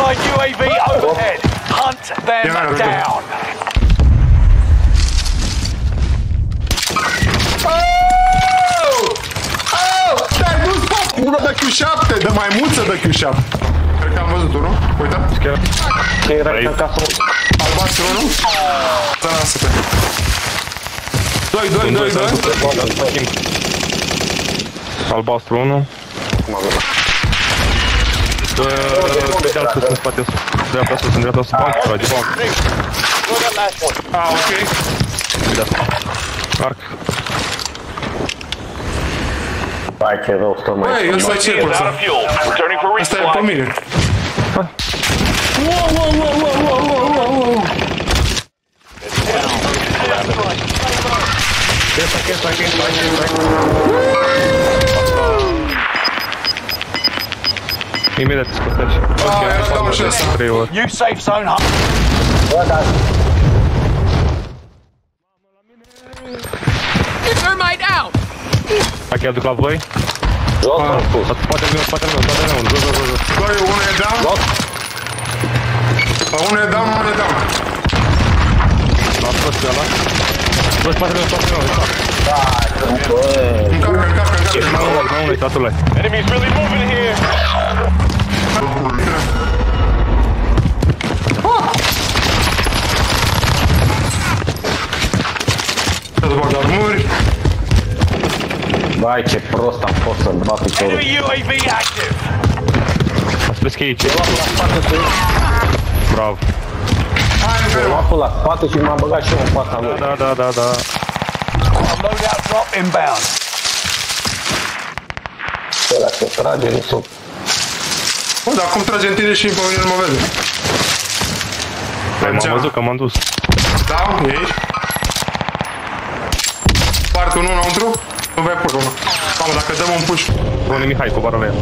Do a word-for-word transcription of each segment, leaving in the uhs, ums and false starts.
Allied U A V overhead. Hunt them down. Te-ai dus pe pula de Q șapte, de maimuță de Q șapte. Cred că am văzut unul, uite. Ce era în casă? Albastru unul? Zănasă-te. Doi, doi, doi, doi. Albastru unu. Pe deal sus, în spate sus. Dreapta sus, în dreapta sus, banc, trage, banc. Ah, ok. Arc. Hai, ce rău stă mai. Băi, ăsta e circul ăsta. Ăsta e pe mine. Wow, wow, wow, wow, wow, wow, wow, wow. Chesta, chesta, chesta, chesta. Imediat te scotești. Ah, era dau și ăsta. trei ori. New safe zone hunt. Thermite out! Hai că aduc la voi. Jos, am spus. Spatele meu, spatele meu, spatele meu, jos, jos, jos. Doi, unul e down. Unul e down, unul e down. L-am scos pe ăla. Bă, spatele meu, spatele meu, ăsta. Încarcă, încarcă, încarcă. Ești mai unul, mai unul, tatule. Enemies really moving here. Să-ți bag armuri. Vai, ce prost am fost să-mi bat piciorul. Enemy U A V active. Ați vezi că e aici. Bravo. M-am luat pe la spate și m-am băgat și eu în fața lui. Da, da, da, da. Loadout drop inbound. Ăla se trage în sub. Bă, dar cum trage în tine și pe mine nu mă vede? Păi m-am văzut că m-am dus. Da, e aici. Parte unul înăuntru. Nu vei pur unul. Mamă, dacă dăm un push. Bune, Mihai, coboară la el.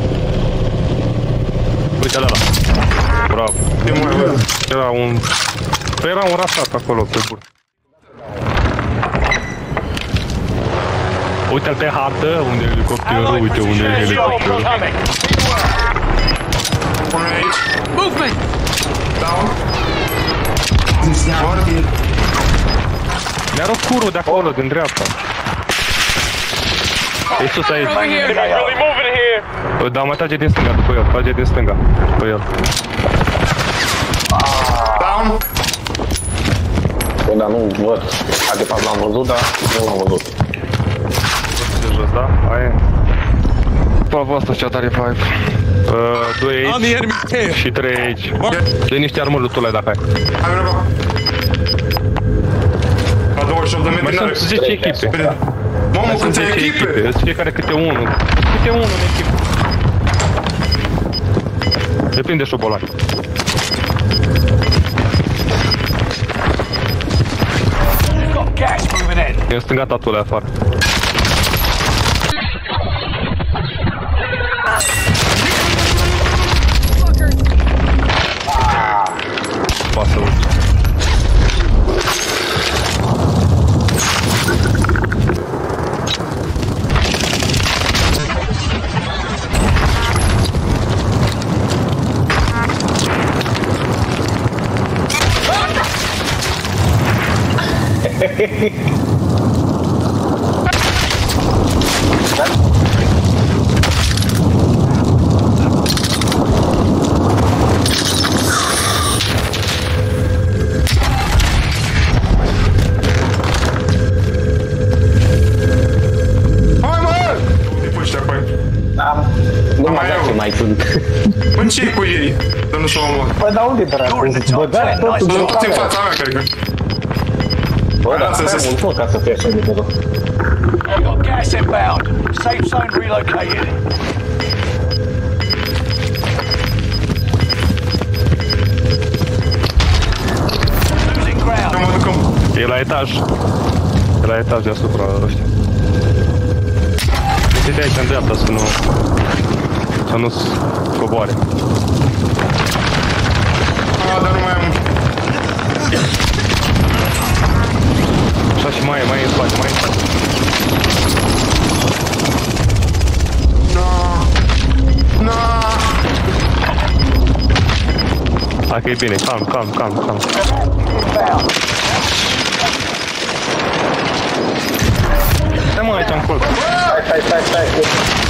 Uite la ăla. Bravo. E mai văd. Era un... Păi era un rasat acolo, pe bun. Uite-l pe hartă, unde e elicopterul, uite unde e elicopterul. Unul e aici. Movement! Down. Mi-a rupt curul de acolo, din dreapta. E sus aici. Really moving here. Da, mai trage din stânga după el, trage din stânga după el. Down. Bă, dar nu văd. De fapt l-am văzut, dar nu l-am văzut. De jos, da? Aia e. Pa voastră, cea tare five. Doi aici și trei aici. Dă niște armuri lui Tule dacă ai. Hai, vreau. La douăzeci și opt de metri Mai n-are. sunt zece echipe. Mamă, câte echipe! Îți fiecare câte unul. Câte unul în echipă. Depinde șobolani. Got gas moving in. E în stânga tatule afară. Pasă urci. Nu mai dați ce mai sunt. Bă, ce-i cu ei? Să nu s-o omor. Bă, dar unde dracu? Băgați totul Bă, din toți în camera. fața mea, cred că. Bă, dar Lasă să- stai mult ca să fie așa de rău. Got gas inbound. Safe zone relocated. Losing ground. Eu mă duc în... E la etaj. E la etaj deasupra ăștia. Deci de aici în dreapta să nu... Să nu coboare. Ah, dar nu mai am... Așa și mai e, mai e în spate, mai e în spate. No. No. Hai că e bine, calm, calm, calm, calm. Inbound. Stai mă aici în colț. Stai, stai, stai, stai.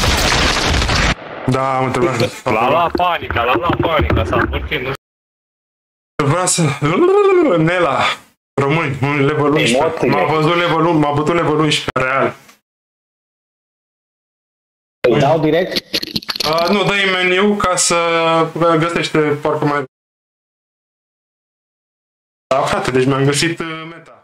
Da, am întrebat. L-a luat panica, l-a luat panica, s-a învârtit, nu Vreau să... Nela. Români, un level unsprezece. M-a văzut level unu, m-a bătut level unsprezece, real. Îi dau direct? Uh, nu, dă-i meniu ca să găsește parcă mai... Da, frate, deci mi-am găsit uh, meta.